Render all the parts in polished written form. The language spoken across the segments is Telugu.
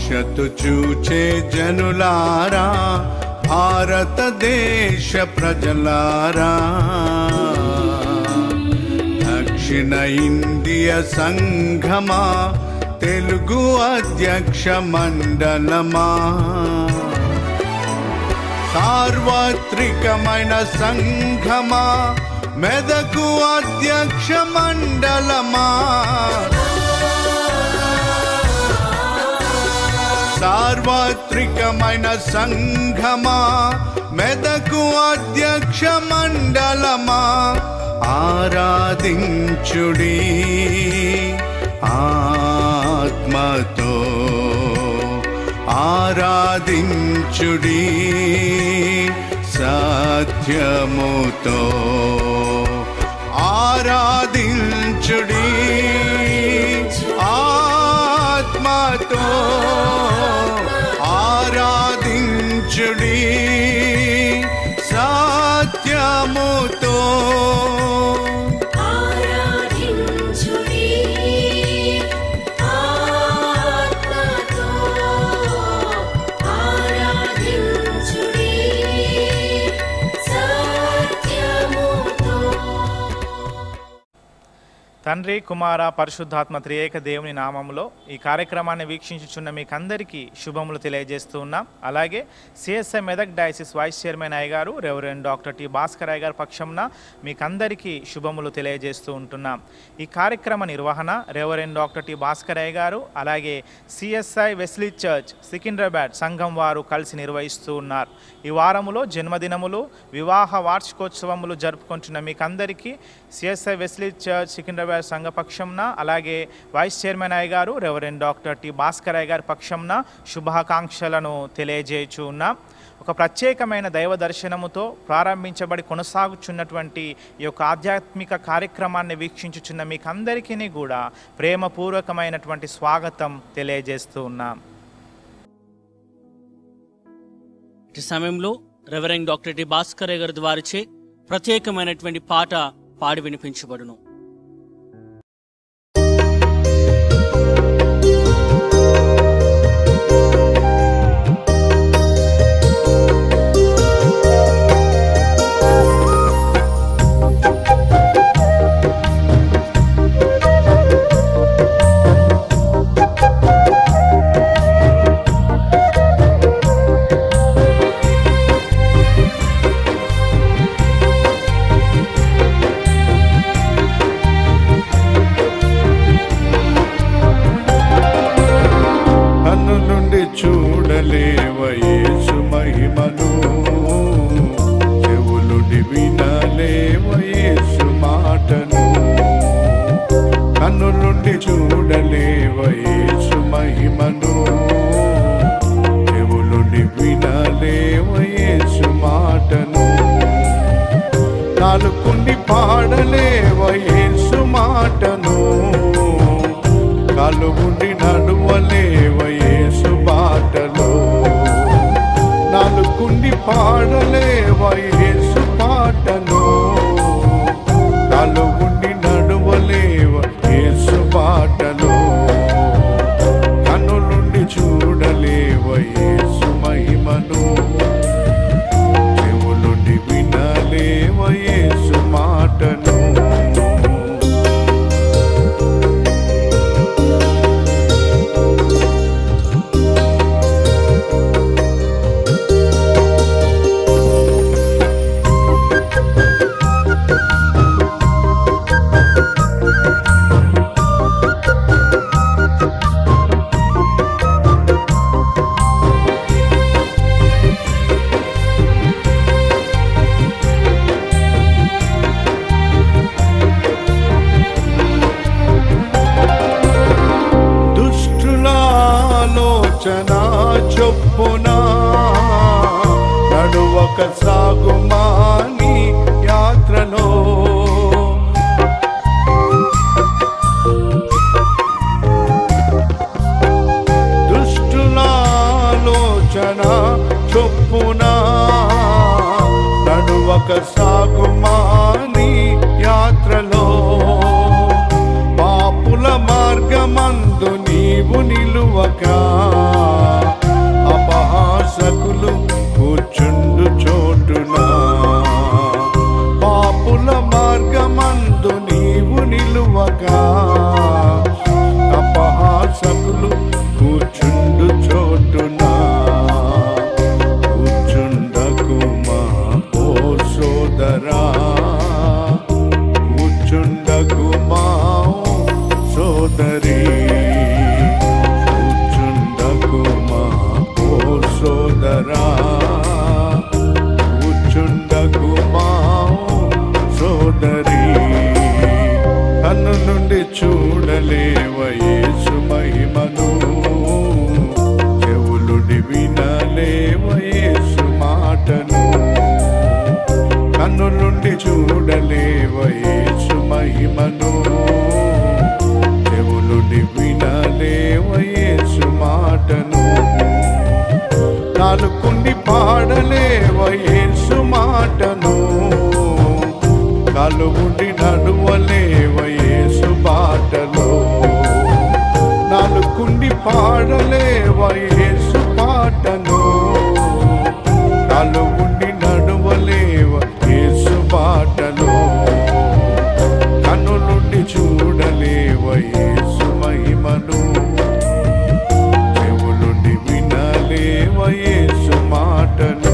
ఆశతు చూచే జనులారా, భారతదేశ ప్రజలారా, దక్షిణ ఇండియా సంఘమా, తెలుగు అధ్యక్ష మండలమా, సార్వత్రికమైన సంఘమా, మెదకు అధ్యక్ష మండలమా, సార్వత్రికమైన సంఘమా, మెదకు అధ్యక్ష మండలమా, ఆరాధించుడి ఆత్మతో, ఆరాధించుడి సత్యముతో, ఆరాధించుడి ఆత్మతో, ఆరాధించుడి సత్యముతో, తండ్రి, కుమార, పరిశుద్ధాత్మ త్రియేక దేవుని నామములో ఈ కార్యక్రమాన్ని వీక్షించుచున్న మీకందరికీ శుభములు తెలియజేస్తూ ఉన్నాం. అలాగే CSI Medak diocese vice chairman అయ్యగారు రెవరెండ్ డాక్టర్ టి భాస్కర్ అయ్య గారి పక్షంన మీకందరికీ శుభములు తెలియజేస్తూ ఉంటున్నాం. ఈ కార్యక్రమ నిర్వహణ రెవరెండ్ డాక్టర్ టి భాస్కర్ అయ్య గారు, అలాగే సిఎస్ఐ వెస్లీ చర్చ్ సికింద్రాబాద్ సంఘం వారు కలిసి నిర్వహిస్తూ ఉన్నారు. ఈ వారములో జన్మదినములు, వివాహ వార్షికోత్సవములు జరుపుకుంటున్న మీకందరికీ సిఎస్ఐ వెస్లీ చర్చ్ సికింద్రాబాద్ సంఘ పక్షంన, అలాగే వైస్ చైర్మన్ అయ్య గారు రెవరెండ్ డాక్టర్ టి భాస్కర్ అయ్య గారి పక్షంన శుభాకాంక్షలను తెలియజేయచూ ఉన్నాం. ఒక ప్రత్యేకమైన దైవ దర్శనముతో ప్రారంభించబడి కొనసాగుచున్నటువంటి ఈ యొక్క ఆధ్యాత్మిక కార్యక్రమాన్ని వీక్షించుచున్న మీకందరికీ కూడా ప్రేమపూర్వకమైనటువంటి స్వాగతం తెలియజేస్తూ ఉన్నాం. ఈ సమయంలో రెవరెండ్ డాక్టర్ టి భాస్కర్ అయ్య గారి ద్వారాచే ప్రత్యేకమైనటువంటి పాట పాడి వినిపించబడును. చూడలేవ యేసు మహిమను, చెవులుడి వినలేవ యేసు మాటను, కన్నులుండి చూడలేవ యేసు మహిమను, చెవులుడి వినలేవ యేసు మాటను, నాలుగుండి పాడలేవ యేసు మాటను, కాలుగుండి నడువలేవ యేసు బాటలో, నాలుగుండి పాడలేవ యేసు పాటను, కాలుగుండి నడువలేవ యేసు బాటలో, కన్నులుండి చూడలేవ యేసు మహిమను, చెవులుండి వినలేవ యేసు మాటను. చొప్పున నడువక సాగుమాని యాత్రలో, దుష్టుల ఆలోచన చొప్పున నడువక సాగుమాని యాత్రలో, పాపుల మార్గమందు నీవు నిలువక కన్ను నుండి చూడలేవ యేసు మహిమను, చెవులుండి వినలేవ యేసు మాటను. కన్ను నుండి చూడలేవ యేసు మహిమను, చెవులుండి వినలేవ యేసు మాటను. నాలుకుండి పాడలేవ యేసు మాటను, కాలు ఉండి నడువలేవ యేసు బాటలో. నాలుకుండి పాడలేవ యేసు పాటను, కాలు ఉండి నడువలేవ యేసు బాటలో. కన్నులుండి చూడలేవ యేసు మహిమను, చెవులుండి వినలేవ యేసు మాటను.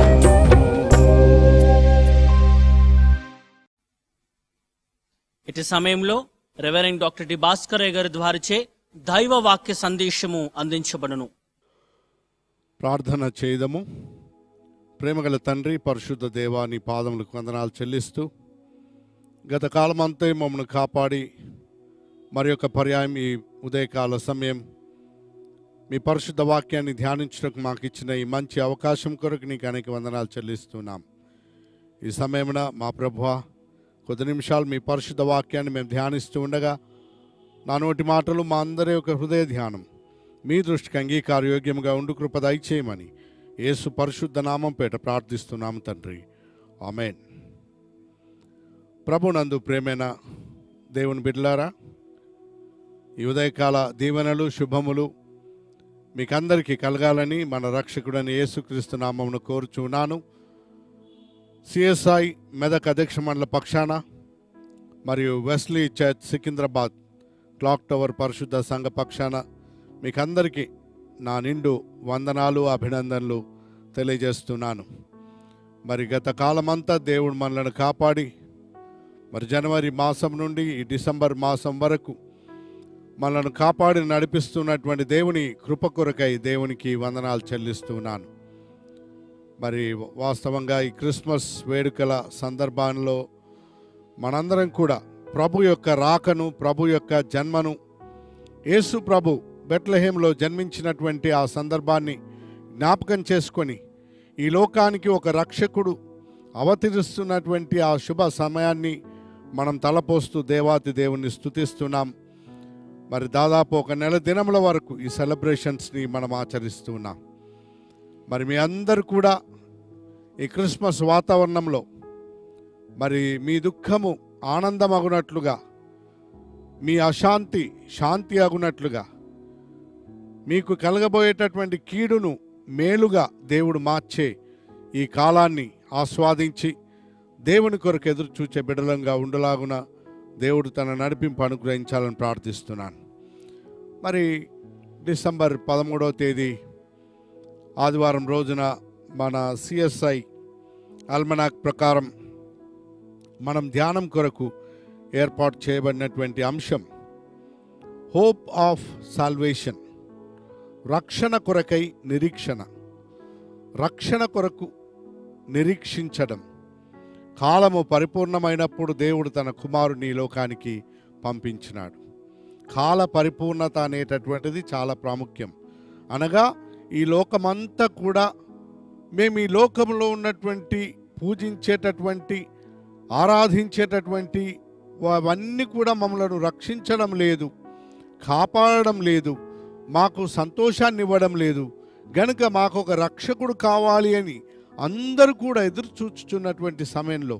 ఇటు సమయంలో రెవరెండ్ డాక్టర్ టి భాస్కరయ్య గారి ద్వారాచే దైవ వాక్య సందేశము అందించబడును. ప్రార్థన చేయదము. ప్రేమగల తండ్రి, పరిశుద్ధ దేవా, నీ పాదములకు వందనాలు చెల్లిస్తూ గత కాలమంతా మమ్మల్ని కాపాడి మరి యొక్క పర్యాయం ఈ ఉదయకాల సమయం మీ పరిశుద్ధ వాక్యాన్ని ధ్యానించడానికి మాకు ఇచ్చిన ఈ మంచి అవకాశం కొరకు నీకు అనేక వందనాలు చెల్లిస్తున్నాం. ఈ సమయమున మా ప్రభువా, కొద్ది నిమిషాలు మీ పరిశుద్ధ వాక్యాన్ని మేము ధ్యానిస్తూ ఉండగా నా నోటి మాటలు మా అందరి యొక్క హృదయ ధ్యానం మీ దృష్టికి అంగీకారయోగ్యంగా ఉండు కృప దయచేయమని యేసు పరిశుద్ధ నామం పేట ప్రార్థిస్తున్నాము తండ్రి, ఆమేన్. ప్రభునందు ప్రేమైన దేవుని బిడ్డలారా, ఈ ఉదయకాల దీవెనలు శుభములు మీకందరికీ కలగాలని మన రక్షకుడని యేసుక్రీస్తు నామమును కోరుచున్నాను. సిఎస్ఐ మెదక్ అధ్యక్ష మండల పక్షాన మరియు Wesley church Secunderabad clock tower పరిశుద్ధ సంఘ పక్షాన మీకందరికీ నా నిండు వందనాలు, అభినందనలు తెలియజేస్తున్నాను. మరి గత కాలమంతా దేవుడు మనలను కాపాడి మరి జనవరి మాసం నుండి ఈ డిసెంబర్ మాసం వరకు మనలను కాపాడి నడిపిస్తున్నటువంటి దేవుని కృప కొరకై దేవునికి వందనాలు చెల్లిస్తున్నాను. మరి వాస్తవంగా ఈ క్రిస్మస్ వేడుకల సందర్భంలో మనందరం కూడా ప్రభు యొక్క రాకను, ప్రభు యొక్క జన్మను, యేసు ప్రభు బెత్లెహేంలో జన్మించినటువంటి ఆ సందర్భాన్ని జ్ఞాపకం చేసుకొని ఈ లోకానికి ఒక రక్షకుడు అవతరిస్తున్నటువంటి ఆ శుభ సమయాన్ని మనం తలపోస్తూ దేవాతి దేవుణ్ణి స్తుతిస్తున్నాం. మరి దాదాపు ఒక నెల దినముల వరకు ఈ సెలబ్రేషన్స్ని మనం ఆచరిస్తున్నాం. మరి మీ అందరూ కూడా ఈ క్రిస్మస్ వాతావరణంలో మరి మీ దుఃఖము ఆనందమగునట్లుగా, మీ అశాంతి శాంతి అగునట్లుగా, మీకు కలగబోయేటటువంటి కీడును మేలుగా దేవుడు మార్చే ఈ కాలాన్ని ఆస్వాదించి దేవుని కొరకు ఎదురు చూచే బిడ్డలంగా ఉండలాగున దేవుడు తన నడిపింపు అనుగ్రహించాలని ప్రార్థిస్తున్నాను. మరి డిసెంబర్ 13వ తేదీ ఆదివారం రోజున మన సిఎస్ఐ అల్మనాక్ ప్రకారం మనం ధ్యానం కొరకు ఏర్పాటు చేయబడినటువంటి అంశం హోప్ ఆఫ్ సాల్వేషన్, రక్షణ కొరకై నిరీక్షణ. రక్షణ కొరకు నిరీక్షించడం. కాలము పరిపూర్ణమైనప్పుడు దేవుడు తన కుమారుని లోకానికి పంపించినాడు. కాల పరిపూర్ణత అనేటటువంటిది చాలా ప్రాముఖ్యం. అనగా ఈ లోకమంతా కూడా మేము ఈ లోకంలో ఉన్నటువంటి పూజించేటటువంటి, ఆరాధించేటటువంటి అవన్నీ కూడా మమ్మల్ని రక్షించడం లేదు, కాపాడడం లేదు, మాకు సంతోషాన్ని ఇవ్వడం లేదు. గనుక మాకు ఒక రక్షకుడు కావాలి అని అందరూ కూడా ఎదురు చూచుచున్నటువంటి సమయంలో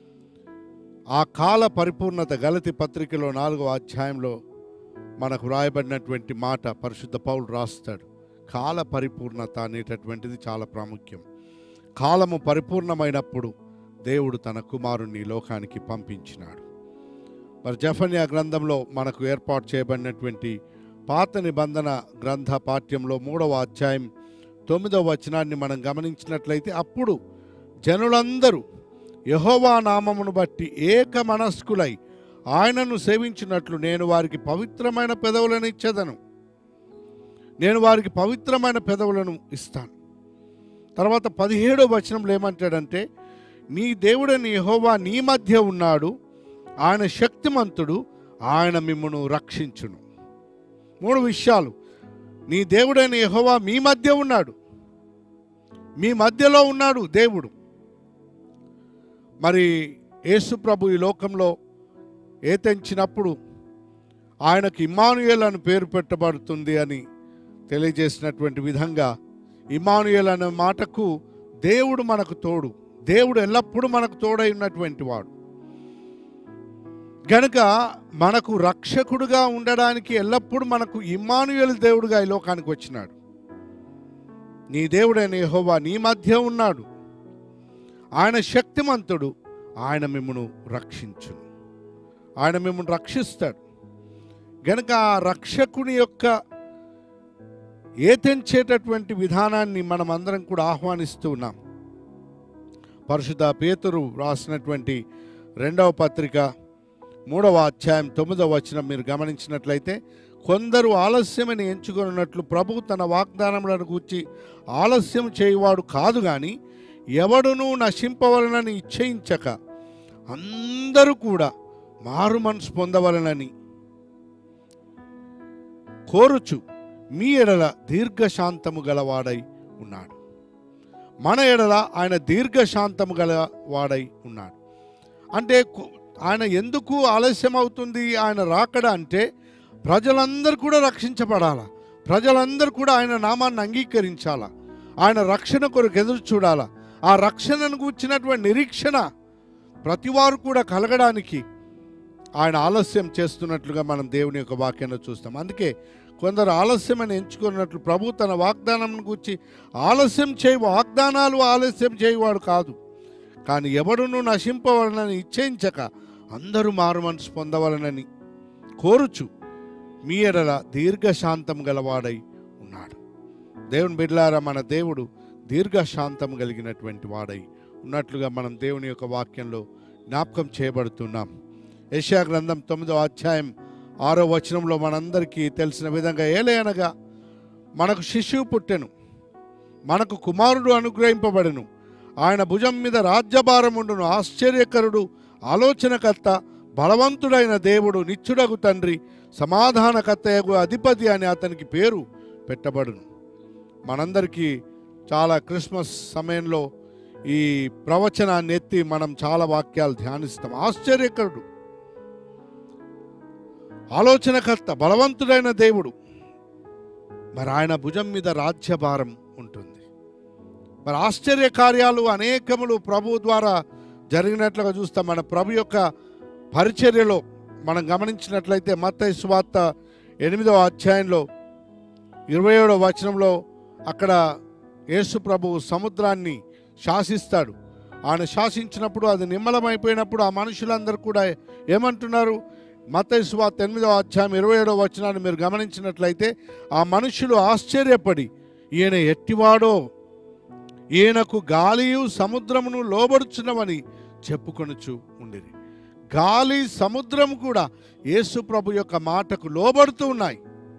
ఆ కాల పరిపూర్ణత గలతీ పత్రికలో 4వ అధ్యాయంలో మనకు రాయబడినటువంటి మాట పరిశుద్ధ పౌలు రాస్తాడు. కాల పరిపూర్ణత అనేటటువంటిది చాలా ప్రాముఖ్యం. కాలము పరిపూర్ణమైనప్పుడు దేవుడు తన కుమారుణ్ణి లోకానికి పంపించినాడు. మరి జెఫన్యా గ్రంథంలో మనకు ఏర్పాటు చేయబడినటువంటి పాత నిబంధన గ్రంథ పాఠ్యంలో 3వ అధ్యాయం 9వ వచనాన్ని మనం గమనించినట్లయితే, అప్పుడు జనులందరూ యెహోవా నామమును బట్టి ఏక మనస్కులై ఆయనను సేవించినట్లు నేను వారికి పవిత్రమైన పెదవులను ఇచ్చేదను. నేను వారికి పవిత్రమైన పెదవులను ఇస్తాను. తర్వాత 17వ వచనంలో ఏమంటాడంటే, నీ దేవుడని యెహోవా నీ మధ్య ఉన్నాడు, ఆయన శక్తిమంతుడు, ఆయన మిమ్మును రక్షించును. 3 విషయాలు. నీ దేవుడైన యెహోవా మీ మధ్య ఉన్నాడు, మీ మధ్యలో ఉన్నాడు దేవుడు. మరి యేసు ప్రభు ఈ లోకంలో ఏతెంచినప్పుడు ఆయనకు ఇమ్మానుయేల్ అని పేరు పెట్టబడుతుంది అని తెలియజేసినటువంటి విధంగా, ఇమ్మానుయేల్ అనే మాటకు దేవుడు మనకు తోడు, దేవుడు ఎల్లప్పుడూ మనకు తోడై ఉన్నటువంటి వాడు. గనుక మనకు రక్షకుడుగా ఉండడానికి ఎల్లప్పుడూ మనకు ఇమ్మానుయేల్ దేవుడుగా ఈ లోకానికి వచ్చినాడు. నీ దేవుడైన యెహోవా నీ మధ్య ఉన్నాడు, ఆయన శక్తిమంతుడు, ఆయన మిమ్మును రక్షించును, ఆయన మిమ్మును రక్షిస్తాడు. గనుక ఆ రక్షకుని యొక్క ఏతెంచేటటువంటి విధానాన్ని మనం అందరం కూడా ఆహ్వానిస్తూ ఉన్నాం. పరిశుద్ధ పేతురు రాసినటువంటి 2వ పత్రిక 3వ అధ్యాయం 9వ వచనం మీరు గమనించినట్లయితే, కొందరు ఆలస్యమని ఎంచుకున్నట్లు ప్రభువు తన వాగ్దానములను గూర్చి ఆలస్యం చేయువాడు కాదు, కానీ ఎవడునూ నశింపవలనని ఇచ్ఛయించక అందరూ కూడా మారు మనసు పొందవలనని కోరుచు మీ ఎడల దీర్ఘశాంతము గలవాడై ఉన్నాడు. మన ఎడల ఆయన దీర్ఘశాంతము గలవాడై ఉన్నాడు. అంటే ఆయన ఎందుకు ఆలస్యం అవుతుంది ఆయన రాకడ అంటే, ప్రజలందరూ కూడా రక్షించబడాలా, ప్రజలందరూ కూడా ఆయన నామాన్ని అంగీకరించాలా, ఆయన రక్షణ కొరకు ఎదురు చూడాలా. ఆ రక్షణను కూర్చున్నటువంటి నిరీక్షణ ప్రతివారు కూడా కలగడానికి ఆయన ఆలస్యం చేస్తున్నట్లుగా మనం దేవుని యొక్క వాక్యంలో చూస్తాం. అందుకే కొందరు ఆలస్యమని ఎంచుకున్నట్లు ప్రభు తన వాగ్దానం గురించి వాగ్దానాలు ఆలస్యం చేయవాడు కాదు, కానీ ఎవడును నశింపవలనని ఇచ్ఛయించక అందరూ మారు మనసు పొందవలనని కోరుచు మీ ఎడల దీర్ఘశాంతం గలవాడై ఉన్నాడు. దేవుని బిడ్డలారా, మన దేవుడు దీర్ఘశాంతం కలిగినటువంటి వాడై ఉన్నట్లుగా మనం దేవుని యొక్క వాక్యంలో జ్ఞాపకం చేయబడుతున్నాం. యెషయా గ్రంథం 9వ అధ్యాయం 6వ వచనంలో మనందరికీ తెలిసిన విధంగా, ఏలయనగా మనకు శిశువు పుట్టెను, మనకు కుమారుడు అనుగ్రహింపబడెను, ఆయన భుజం మీద రాజ్యభారం ఉండును, ఆశ్చర్యకరుడు, ఆలోచనకర్త, బలవంతుడైన దేవుడు, నిత్యుడగు తండ్రి, సమాధానకర్తయగు అధిపతి అని అతనికి పేరు పెట్టబడును. మనందరికీ చాలా క్రిస్మస్ సమయంలో ఈ ప్రవచనాన్ని ఎత్తి మనం చాలా వాక్యాలు ధ్యానిస్తాం. ఆశ్చర్యకరుడు, ఆలోచనకర్త, బలవంతుడైన దేవుడు. మరి ఆయన భుజం మీద రాజ్యభారం ఉంటుంది. మరి ఆశ్చర్య కార్యాలు అనేకములు ప్రభు ద్వారా జరిగినట్లుగా చూస్తాం. మన ప్రభు యొక్క పరిచర్యలో మనం గమనించినట్లయితే మత్తయి సువార్త 8వ అధ్యాయంలో 27వ వచనంలో అక్కడ యేసు ప్రభు సముద్రాన్ని శాసిస్తాడు. ఆయన శాసించినప్పుడు అది నిమ్మలమైపోయినప్పుడు ఆ మనుషులందరూ కూడా ఏమంటున్నారు? మత్తయి సువార్త 8వ అధ్యాయం 27వ వచనాన్ని మీరు గమనించినట్లయితే, ఆ మనుషులు ఆశ్చర్యపడి ఈయన ఎట్టివాడో, ఈయనకు గాలియు సముద్రమును లోబడుచున్నవని చెప్పుకొనుచు ఉండిరి. గాలి సముద్రము కూడా యేసు ప్రభు యొక్క మాటకు లోబడుతూ ఉన్నాయి.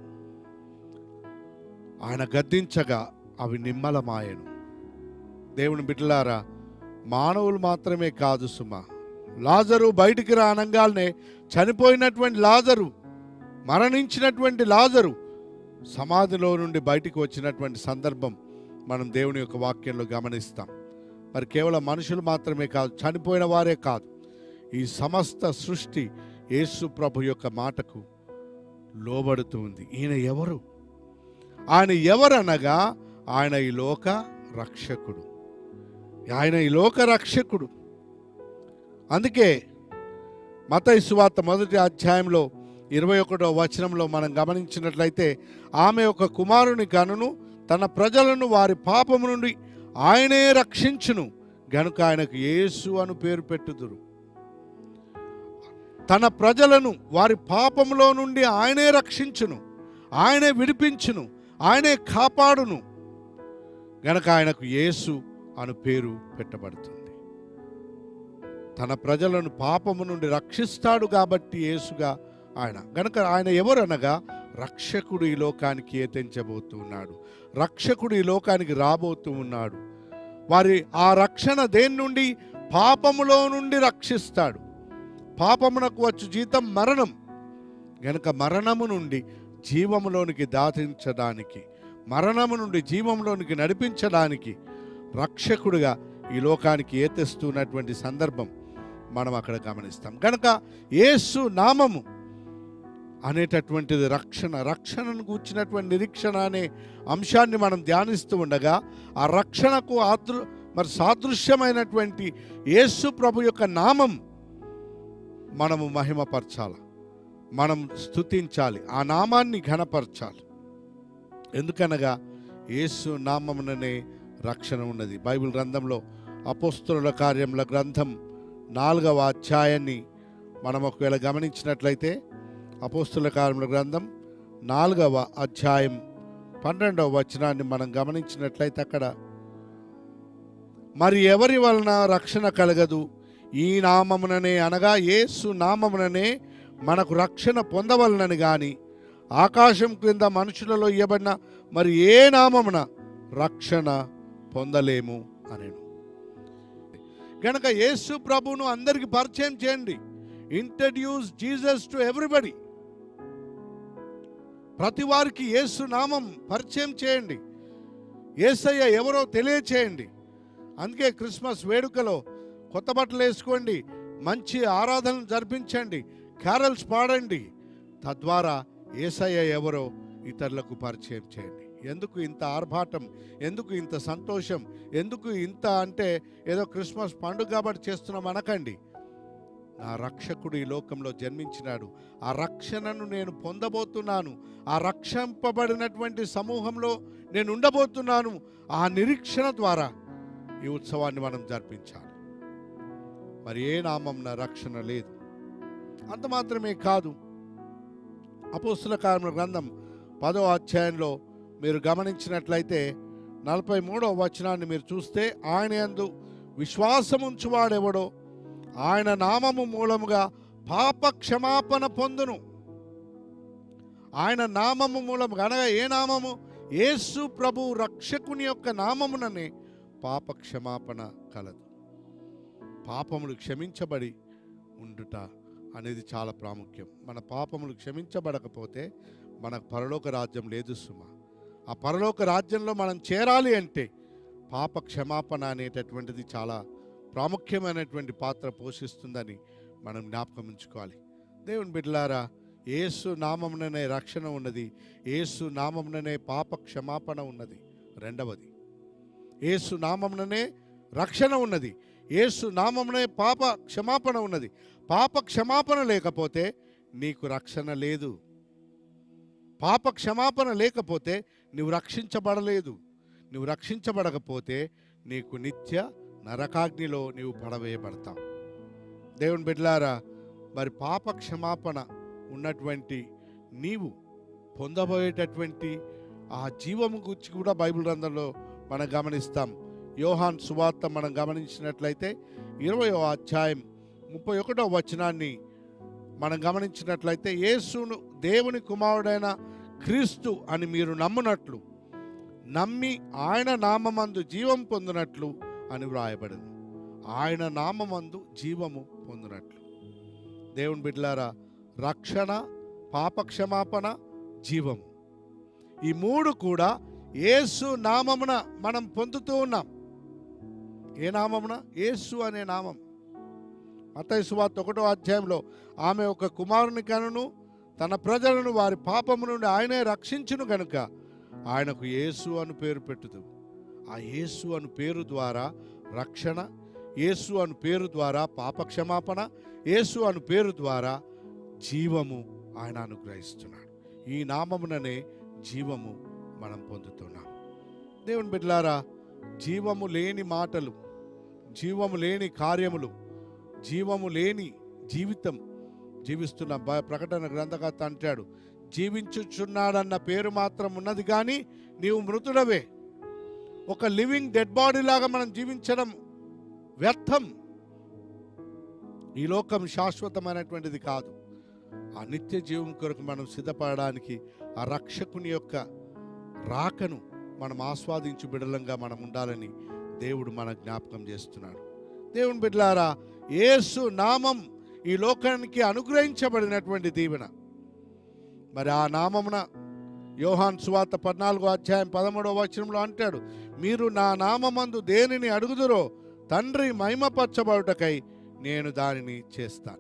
ఆయన గద్దించగా అవి నిమ్మలమాయెను. దేవుని బిడ్డలారా, మానవులు మాత్రమే కాదు సుమా, లాజరు బయటికి రానంగానే చనిపోయినటువంటి లాజరు, మరణించినటువంటి లాజరు సమాధిలో నుండి బయటికి వచ్చినటువంటి సందర్భం మనం దేవుని యొక్క వాక్యంలో గమనిస్తాం. మరి కేవలం మనుషులు మాత్రమే కాదు, చనిపోయిన వారే కాదు, ఈ సమస్త సృష్టి యేసు ప్రభు యొక్క మాటకు లోబడుతూ ఉంది. ఈయన ఎవరు? ఆయన ఎవరనగా ఆయన ఈ లోక రక్షకుడు, ఆయన ఈ లోక రక్షకుడు. అందుకే మత్తయి సువార్త 1వ అధ్యాయంలో 21వ వచనంలో మనం గమనించినట్లయితే, ఆమె ఒక కుమారుని కనును, తన ప్రజలను వారి పాపము నుండి ఆయనే రక్షించును, గనుక ఆయనకు యేసు అను పేరు పెట్టుదురు. తన ప్రజలను వారి పాపములో నుండి ఆయనే రక్షించును, ఆయనే విడిపించును, ఆయనే కాపాడును, గనక ఆయనకు యేసు అను పేరు పెట్టబడుతుంది. తన ప్రజలను పాపము నుండి రక్షిస్తాడు కాబట్టి యేసుగా ఆయన. గనక ఆయన ఎవరనగా రక్షకుడు ఈ లోకానికి ఏతెంచబోతూ ఉన్నాడు, రక్షకుడు ఈ లోకానికి రాబోతూ ఉన్నాడు. వారి ఆ రక్షణ దేని నుండి? పాపములో నుండి రక్షిస్తాడు. పాపమునకు వచ్చు జీతం మరణం, గనుక మరణము నుండి జీవములోనికి దాటించడానికి, మరణము నుండి జీవంలోనికి నడిపించడానికి రక్షకుడిగా ఈ లోకానికి తెస్తున్నటువంటి సందర్భం మనం అక్కడ గమనిస్తాం. గనక యేసు నామము అనేటటువంటిది రక్షణను కూర్చున్నటువంటి నిరీక్షణ అనే అంశాన్ని మనం ధ్యానిస్తూ ఉండగా, ఆ రక్షణకు సాదృశ్యమైనటువంటి యేసు ప్రభు యొక్క నామం మనము మహిమపరచాలి, మనం స్తుతించాలి, ఆ నామాన్ని ఘనపరచాలి. ఎందుకనగా యేసు నామముననే రక్షణ ఉన్నది. బైబిల్ గ్రంథంలో అపోస్తలుల కార్యముల గ్రంథం 4వ అధ్యాయాన్ని మనం ఒకవేళ గమనించినట్లయితే, అపోస్తలుల కార్యముల గ్రంథం 4వ అధ్యాయం 12వ వచనాన్ని మనం గమనించినట్లయితే, అక్కడ మరి ఎవరి వలన రక్షణ కలగదు, ఈ నామముననే అనగా యేసు నామముననే మనకు రక్షణ పొందవలనని గాని ఆకాశం క్రింద మనుషులలో ఇవ్వబడిన మరి ఏ నామమున రక్షణ పొందలేము అనేను. గనక యేసు ప్రభువును అందరికి పరిచయం చేయండి. Introduce Jesus to everybody. ప్రతి వారికి యేసు నామం పరిచయం చేయండి. యేసయ్య ఎవరో తెలియచేయండి. అందుకే క్రిస్మస్ వేడుకలో కొత్త బట్టలు వేసుకోండి, మంచి ఆరాధనలు జరిపించండి, క్యారల్స్ పాడండి. తద్వారా యేసయ్య ఎవరో ఇతరులకు పరిచయం చేయండి. ఎందుకు ఇంత ఆర్భాటం, ఎందుకు ఇంత సంతోషం, ఎందుకు ఇంత అంటే ఏదో క్రిస్మస్ పండుగ కాబట్టి చేస్తున్నాం అనకండి. నా రక్షకుడు ఈ లోకంలో జన్మించినాడు, ఆ రక్షణను నేను పొందబోతున్నాను, ఆ రక్షింపబడినటువంటి సమూహంలో నేను ఉండబోతున్నాను. ఆ నిరీక్షణ ద్వారా ఈ ఉత్సవాన్ని మనం జరిపించాలి. మరి ఏ నామమున రక్షణ లేదు. అంత మాత్రమే కాదు, అపోస్తలుల కార్యముల గ్రంథం 10వ అధ్యాయంలో మీరు గమనించినట్లయితే 43వ వచనాన్ని మీరు చూస్తే, ఆయన యందు విశ్వాసముంచువాడెవడో ఆయన నామము మూలముగా పాప క్షమాపణ పొందును. ఆయన నామము మూలముగా అనగా ఏ నామము? యేసు ప్రభు రక్షకుని యొక్క నామముననే పాప క్షమాపణ కలదు. పాపములు క్షమించబడి ఉండుట అనేది చాలా ప్రాముఖ్యం. మన పాపములు క్షమించబడకపోతే మనకు పరలోక రాజ్యం లేదు సుమా. ఆ పరలోక రాజ్యంలో మనం చేరాలి అంటే పాప క్షమాపణ అనేటటువంటిది చాలా ప్రాముఖ్యమైనటువంటి పాత్ర పోషిస్తుందని మనం జ్ఞాపకం ఉంచుకోవాలి. దేవుని బిడ్డలారా, యేసు నామముననే రక్షణ ఉన్నది, యేసు నామముననే పాప క్షమాపణ ఉన్నది. రెండవది, యేసు నామముననే రక్షణ ఉన్నది, యేసు నామమునే పాప క్షమాపణ ఉన్నది. పాప క్షమాపణ లేకపోతే నీకు రక్షణ లేదు. పాప క్షమాపణ లేకపోతే నువ్వు రక్షించబడలేదు. నువ్వు రక్షించబడకపోతే నీకు నిత్య నరకాగ్నిలో నీవు పడవేయబడతావు. దేవుని బిడ్డలారా, మరి పాప క్షమాపణ ఉన్నటువంటి నీవు పొందబోయేటటువంటి ఆ జీవము గురించి కూడా బైబిల్ గ్రంథంలో మనం గమనిస్తాం. యోహాన్ సువార్త మనం గమనించినట్లయితే 20వ అధ్యాయం 31వ వచనాన్ని మనం గమనించినట్లయితే, యేసును దేవుని కుమారుడైన క్రీస్తు అని మీరు నమ్మునట్లు, నమ్మి ఆయన నామమందు జీవం పొందినట్లు అని వ్రాయబడింది. ఆయన నామమందు జీవము పొందినట్లు. దేవుని బిడ్డలారా, రక్షణ, పాపక్షమాపణ, జీవము, ఈ మూడు కూడా యేసు నామమున మనం పొందుతూ ఉన్నాం. ఏ నామమున? యేసు అనే నామం. మత్తయి సువార్త 1వ అధ్యాయంలో ఆమె ఒక కుమారుని కనును, తన ప్రజలను వారి పాపము నుండి ఆయనే రక్షించును గనుక ఆయనకు యేసు అను పేరు పెట్టుదు. ఆ యేసు అను పేరు ద్వారా రక్షణ, యేసు అను పేరు ద్వారా పాపక్షమాపణ, యేసు అను పేరు ద్వారా జీవము ఆయన అనుగ్రహిస్తున్నాడు. ఈ నామముననే జీవము మనం పొందుతున్నాం. దేవుని బిడ్డలారా, జీవము లేని మాటలు, జీవము లేని కార్యములు, జీవము లేని జీవితం జీవిస్తున్న ప్రకటన గ్రంథకర్త అంటాడు, జీవించుచున్నాడన్న పేరు మాత్రం ఉన్నది కానీ నీవు మృతుడవే. ఒక లివింగ్ డెడ్ బాడీ లాగా మనం జీవించడం వ్యర్థం. ఈ లోకం శాశ్వతమైనటువంటిది కాదు. ఆ నిత్య జీవం కొరకు మనం సిద్ధపడడానికి ఆ రక్షకుని యొక్క రాకను మనం ఆస్వాదించు బిడలంగా మనం ఉండాలని దేవుడు మన జ్ఞాపకం చేస్తున్నాడు. దేవుని బిడ్డలారా, యేసు నామం ఈ లోకానికి అనుగ్రహించబడినటువంటి దీవెన. మరి ఆ నామమున యోహాను సువార్త 14వ అధ్యాయం 13వ వచనంలో అంటాడు, మీరు నా నామమందు దేనిని అడుగుదురో తండ్రి మహిమపరచబడుటకై నేను దానిని చేస్తాను.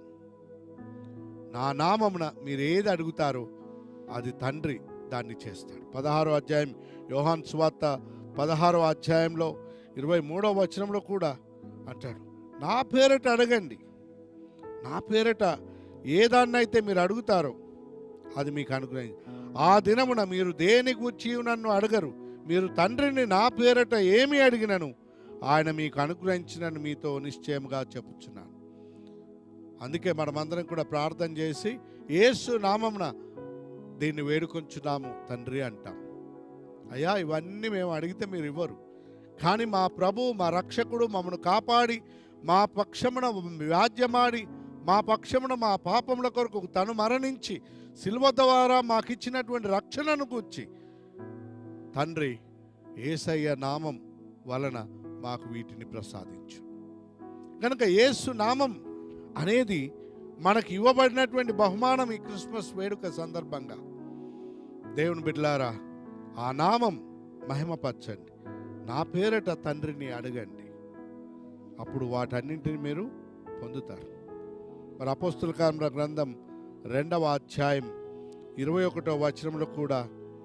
నా నామమున మీరు ఏది అడుగుతారో అది తండ్రి దాన్ని చేస్తాడు. 16వ అధ్యాయం యోహాను సువార్త 16వ అధ్యాయంలో 23వ వచనంలో కూడా అంటాడు, నా పేరట అడగండి, నా పేరట ఏదాన్నైతే మీరు అడుగుతారో అది మీకు అనుగ్రహించి, ఆ దినమున మీరు దేని గూర్చి నన్ను అడగరు, మీరు తండ్రిని నా పేరట ఏమి అడిగినను ఆయన మీకు అనుగ్రహించినను మీతో నిశ్చయముగా చెప్పుచున్నాను. అందుకే మనమందరం కూడా ప్రార్థన చేసి యేసు నామమున దీన్ని వేడుకొంచున్నాము తండ్రి అంటాం. అయ్యా, ఇవన్నీ మేము అడిగితే మీరు ఇవ్వరు, కానీ మా ప్రభు, మా రక్షకుడు మమ్మను కాపాడి మా పక్షమున వ్యాజ్యమాడి మా పక్షమున మా పాపముల కొరకు తను మరణించి సిలువ ద్వారా మాకిచ్చినటువంటి రక్షణను గూర్చి తండ్రి యేసయ్య నామం వలన మాకు వీటిని ప్రసాదించు. కనుక యేసు నామం అనేది మనకి ఇవ్వబడినటువంటి బహుమానం. ఈ క్రిస్మస్ వేడుక సందర్భంగా దేవుని బిడ్డలారా, ఆ నామం మహిమపరచండి, నా పేరట తండ్రిని అడగండి, అప్పుడు వాటన్నింటిని మీరు పొందుతారు. మరి అపోస్తుల కార్యముల గ్రంథం 2వ అధ్యాయం 21వ వచనంలో కూడా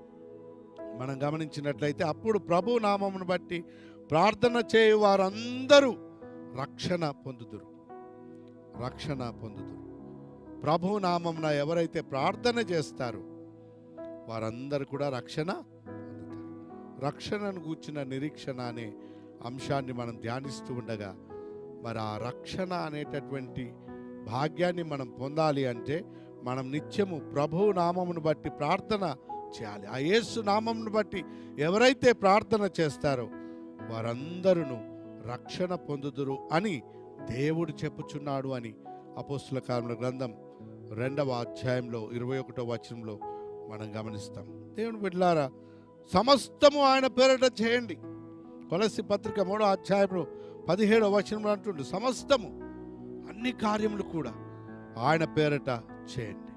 మనం గమనించినట్లయితే, అప్పుడు ప్రభు నామమును బట్టి ప్రార్థన చేయు వారందరూ రక్షణ పొందుదురు. రక్షణ పొందుదురు. ప్రభు నామమున ఎవరైతే ప్రార్థన చేస్తారో వారందరూ కూడా రక్షణ పొందుతారు. రక్షణను గూర్చిన నిరీక్షణ అనే అంశాన్ని మనం ధ్యానిస్తూ ఉండగా, మరి ఆ రక్షణ అనేటటువంటి భాగ్యాన్ని మనం పొందాలి అంటే మనం నిత్యము ప్రభు నామమును బట్టి ప్రార్థన చేయాలి. ఆ యేసు నామమును బట్టి ఎవరైతే ప్రార్థన చేస్తారో వారందరూ రక్షణ పొందుదురు అని దేవుడు చెప్పుచున్నాడు అని అపోస్తుల కార్యముల గ్రంథం 2వ అధ్యాయంలో 21వ వచనంలో మనం గమనిస్తాం. దేవుని బిడ్డలారా, సమస్తము ఆయన పేరట చేయండి. కొలస్సీ పత్రిక 3వ అధ్యాయంలో 17వ వచనంలో అంటుండు, సమస్తము, అన్ని కార్యములు కూడా ఆయన పేరట చేయండి.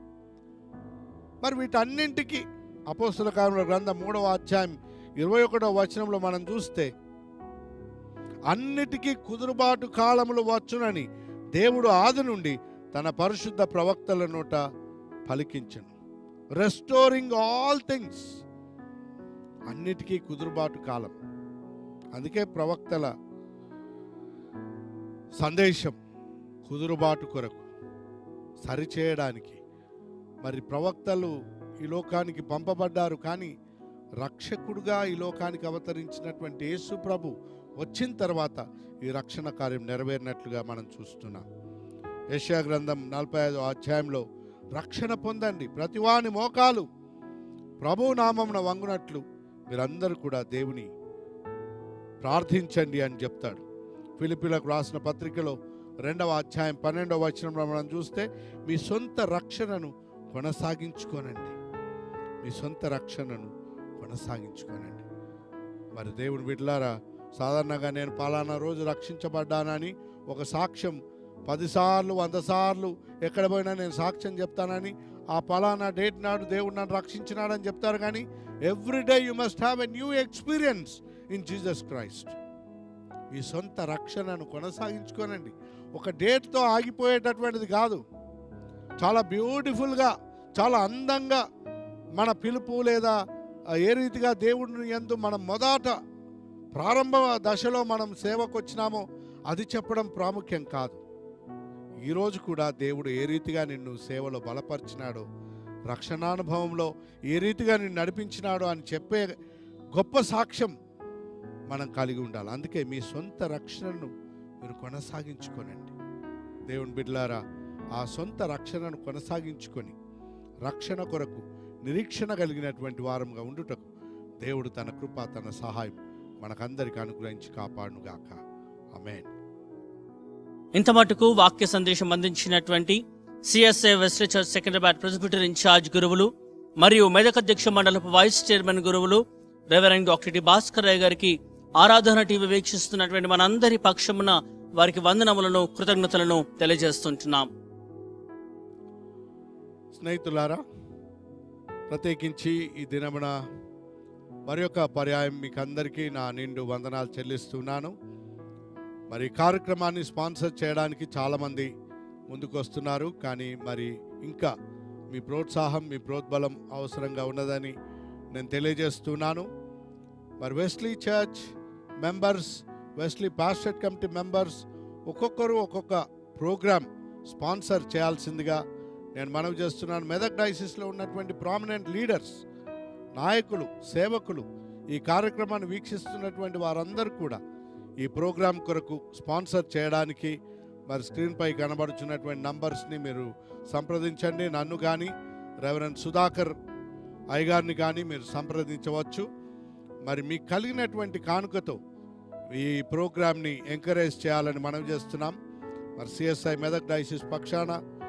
మరి వీటన్నింటికి అపోస్తుల కార్యముల గ్రంథం 3వ అధ్యాయం 21వ వచనంలో మనం చూస్తే, అన్నిటికీ కుదురుబాటు కాలములు వచ్చునని దేవుడు ఆది నుండి తన పరిశుద్ధ ప్రవక్తల నోట పలికించెను. రెస్టోరింగ్ ఆల్ థింగ్స్, అన్నిటికీ కుదురుబాటు కాలం. అందుకే ప్రవక్తల సందేశం కుదురుబాటు కొరకు, సరిచేయడానికి. మరి ప్రవక్తలు ఈ లోకానికి పంపబడ్డారు, కానీ రక్షకుడుగా ఈ లోకానికి అవతరించినటువంటి యేసు ప్రభు వచ్చిన తర్వాత ఈ రక్షణ కార్యం నెరవేరినట్లుగా మనం చూస్తున్నాం. యెషయా గ్రంథం 45వ అధ్యాయంలో రక్షణ పొందండి, ప్రతివాని మోకాలు ప్రభు నామమున వంగునట్లు మీరందరూ కూడా దేవుని ప్రార్థించండి అని చెప్తాడు. ఫిలిప్పీలకు రాసిన పత్రికలో 2వ అధ్యాయం 12వ వచనంలో మనం చూస్తే, మీ సొంత రక్షణను కొనసాగించుకోనండి, మీ సొంత రక్షణను కొనసాగించుకోనండి. మరి దేవుని బిడ్డలారా, సాధారణంగా నేను పలానా రోజు రక్షించబడ్డానని ఒక సాక్ష్యం 10 సార్లు 100 సార్లు ఎక్కడ పోయినా నేను సాక్ష్యం చెప్తానని, ఆ పలానా డేట్ నాడు దేవుడు నన్ను రక్షించినాడని చెప్తారు. కానీ everyday you must have a new experience in Jesus Christ. మీ సొంత రక్షణను కొనసాగించుకోనండి. ఒక డేట్తో ఆగిపోయేటటువంటిది కాదు. చాలా బ్యూటిఫుల్గా, చాలా అందంగా మన పిలుపు లేదా ఏ రీతిగా దేవుడిని యందు మనం మొదట ప్రారంభ దశలో మనం సేవకు వచ్చినామో అది చెప్పడం ప్రాముఖ్యం కాదు. ఈరోజు కూడా దేవుడు ఏ రీతిగా నిన్ను సేవలో బలపరిచినాడో, రక్షణానుభవంలో ఏ రీతిగా నిన్ను నడిపించినాడో అని చెప్పే గొప్ప సాక్ష్యం మనం కలిగి ఉండాలి. అందుకే మీ సొంత రక్షణను మీరు కొనసాగించుకోనండి. దేవుని బిడ్డలారా, ఆ సొంత రక్షణను కొనసాగించుకొని రక్షణ కొరకు నిరీక్షణ కలిగినటువంటి వారంగా ఉండుటకు దేవుడు తన కృప, తన సహాయం మనకందరికి అనుగ్రహించి కాపాడునుగాక. ఆమేన్. ఇంత మటుకు వాక్య సందేశం అందించినటువంటి CSI west church Secunderabad presbyter in charge గురువులు మరియు మెదక్ అధ్యక్ష మండలపు వైస్ చైర్మన్ గురువులు reverend doctor T Bhaskar Rai గారికి ఆరాధన టీవీ వీక్షిస్తున్నటువంటి మనందరి పక్షమున వారికి వందనములను, కృతజ్ఞతలను తెలియజేస్తుంటున్నాం. స్నేహితులారా, ప్రత్యేకించి ఈ దినమున మరి యొక్క పర్యాయం మీకు అందరికీ నా నిండు వందనాలు చెల్లిస్తున్నాను. మరి కార్యక్రమాన్ని స్పాన్సర్ చేయడానికి చాలామంది ముందుకు వస్తున్నారు, కానీ మరి ఇంకా మీ ప్రోత్సాహం, మీ ప్రోద్బలం అవసరంగా ఉన్నదని నేను తెలియజేస్తున్నాను. మరి Wesley church members, Wesley pastorate committee members ఒక్కొక్కరు ఒక్కొక్క ప్రోగ్రామ్ స్పాన్సర్ చేయాల్సిందిగా నేను మనవి చేస్తున్నాను. మెదక్ డయాసిస్లో ఉన్నటువంటి ప్రామినెంట్ లీడర్స్, నాయకులు, సేవకులు, ఈ కార్యక్రమాన్ని వీక్షిస్తున్నటువంటి వారందరూ కూడా ఈ ప్రోగ్రాం కొరకు స్పాన్సర్ చేయడానికి మరి స్క్రీన్పై కనబడుచున్నటువంటి నంబర్స్ని మీరు సంప్రదించండి. నన్ను కానీ రెవరెండ్ సుధాకర్ అయ్యగారిని కానీ మీరు సంప్రదించవచ్చు. మరి మీకు కలిగినటువంటి కానుకతో ఈ ప్రోగ్రామ్ని ఎంకరేజ్ చేయాలని మనవి చేస్తున్నాం. మరి సిఎస్ఐ మెదక్ డయాసిస్ పక్షాన,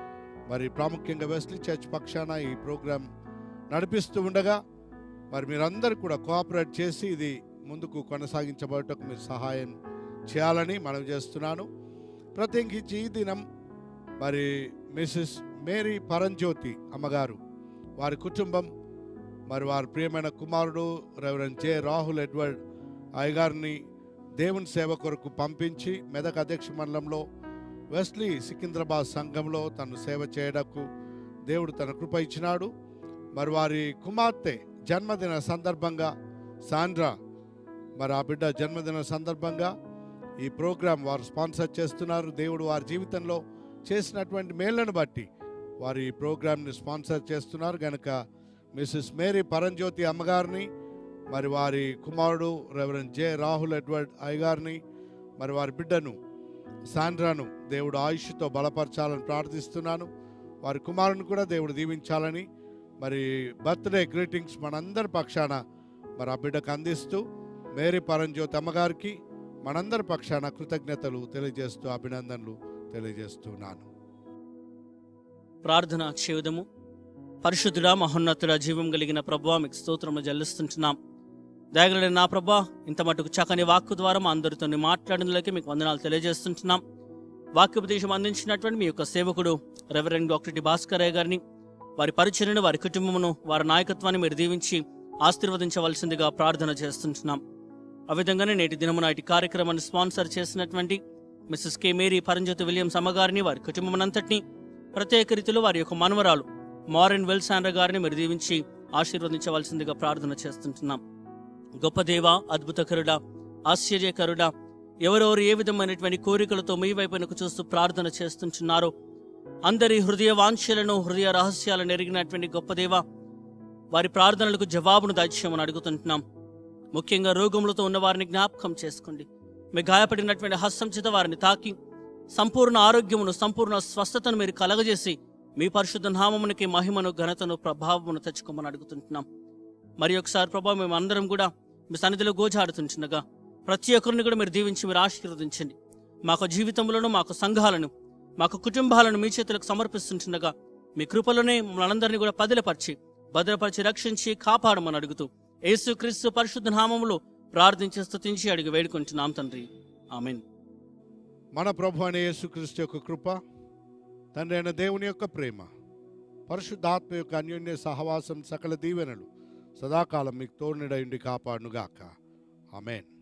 మరి ప్రాముఖ్యంగా వెస్లీ చర్చ్ పక్షాన ఈ ప్రోగ్రాం నడిపిస్తూ ఉండగా మరి మీరందరూ కూడా కోఆపరేట్ చేసి ఇది ముందుకు కొనసాగించబడటకు మీరు సహాయం చేయాలని మనవి చేస్తున్నాను. ప్రత్యేకించి ఈ దినం మరి మిసెస్ మేరీ పరంజ్యోతి అమ్మగారు, వారి కుటుంబం, మరి వారి ప్రియమైన కుమారుడు రెవరెండ్ జె రాహుల్ ఎడ్వర్డ్ అయ్యగారిని దేవుని సేవ కొరకు పంపించి మెదక్ అధ్యక్ష మండలంలో వెస్లీ సికింద్రాబాద్ సంఘంలో తను సేవ చేయడానికి దేవుడు తన కృప ఇచ్చినాడు. మరి వారి కుమార్తె జన్మదిన సందర్భంగా సాండ్రా, మరి ఆ బిడ్డ జన్మదిన సందర్భంగా ఈ ప్రోగ్రాం వారు స్పాన్సర్ చేస్తున్నారు. దేవుడు వారి జీవితంలో చేసినటువంటి మేళ్లను బట్టి వారు ఈ ప్రోగ్రాంని స్పాన్సర్ చేస్తున్నారు. కనుక మిసెస్ మేరీ పరంజ్యోతి అమ్మగారిని, మరి వారి కుమారుడు రెవరెండ్ జె రాహుల్ ఎడ్వర్డ్ అయ్యగారిని, మరి వారి బిడ్డను సాండ్రాను దేవుడు ఆయుష్తో బలపరచాలని ప్రార్థిస్తున్నాను. వారి కుమారుని కూడా దేవుడు దీవించాలని, మరి బర్త్డే గ్రీటింగ్స్ మనందరి పక్షాన మరి ఆ బిడ్డకు అందిస్తూ మేరీ పరంజ్యోతి అమ్మగారికి మనందరి పక్షాన కృతజ్ఞతలు తెలియజేస్తూ అభినందనలు తెలియజేస్తున్నాను. ప్రార్థన చేయుదము. పరిశుద్ధుడా, మహోన్నతుడా, జీవం కలిగిన ప్రభువా, మీకు స్తోత్రములు చెల్లిస్తుంటున్నాం. దయగలిగిన నా ప్రభువా, ఇంత మటుకు చక్కని వాక్కు ద్వారా మా అందరితో మాట్లాడినకి మీకు వందనాలు తెలియజేస్తుంటున్నాం. వాక్యోపదేశం అందించినటువంటి మీ యొక్క సేవకుడు రెవరెండ్ డాక్టర్ టి భాస్కర్ అయ్య గారిని, వారి పరిచర్యను, వారి కుటుంబమును, వారి నాయకత్వాన్ని మీరు దీవించి ఆశీర్వదించవలసిందిగా ప్రార్థన చేస్తుంటున్నాం. ఆ విధంగానే నేటి దినమున ఇటు కార్యక్రమాన్ని స్పాన్సర్ చేసినటువంటి Mrs K Mary Paramjyothi Williams అమ్మగారిని, వారి కుటుంబమునంతటిని, ప్రత్యేక రీతిలో వారి యొక్క మనవరాలు మారిన్ వెల్సాండ్రా గారిని మీరు దీవించి ఆశీర్వదించవలసిందిగా ప్రార్థన చేస్తుంటున్నాం. గొప్ప దేవ, అద్భుతకరుడా, ఆశ్చర్యకరుడా, ఎవరెవరు ఏ విధమైనటువంటి కోరికలతో మీ వైపునకు చూస్తూ ప్రార్థన చేస్తుంటున్నారో అందరి హృదయ వాంఛలను, హృదయ రహస్యాలను ఎరిగినటువంటి గొప్ప దేవ, వారి ప్రార్థనలకు జవాబును దయచేయమని అడుగుతుంటున్నాం. ముఖ్యంగా రోగములతో ఉన్న వారిని జ్ఞాపకం చేసుకోండి. మీ గాయపడినటువంటి హస్తం చేత వారిని తాకి సంపూర్ణ ఆరోగ్యమును, సంపూర్ణ స్వస్థతను మీరు కలగజేసి మీ పరిశుద్ధ నామమునికి మహిమను, ఘనతను, ప్రభావమును తెచ్చుకోమని అడుగుతుంటున్నాం. మరి ఒకసారి ప్రభావం మేము అందరం కూడా మీ సన్నిధిలో గోజాడుతుంటుండగా ప్రతి ఒక్కరిని కూడా మీరు దీవించి మీరు ఆశీర్వదించండి. మాకు జీవితంలోనూ, మాకు సంఘాలను, మాకు కుటుంబాలను మీ చేతులకు సమర్పిస్తుంటుండగా మీ కృపలోనే మనందరినీ కూడా పదిలపరిచి, భద్రపరిచి, రక్షించి కాపాడమని అడుగుతూ యేసుక్రీస్తు పరిశుద్ధ నామములో ప్రార్థించి స్తుతించి అడిగి వేడుకుంటున్నాం తండ్రి. ఆమేన్. మన ప్రభు అయిన యేసుక్రీస్తు యొక్క కృప, తండ్రి అయిన దేవుని యొక్క ప్రేమ, పరిశుద్ధాత్మ యొక్క అన్యోన్య సహవాసం, సకల దీవెనలు సదాకాలం మీకు తోడునిడయుండి కాపాడునుగాక. ఆమేన్.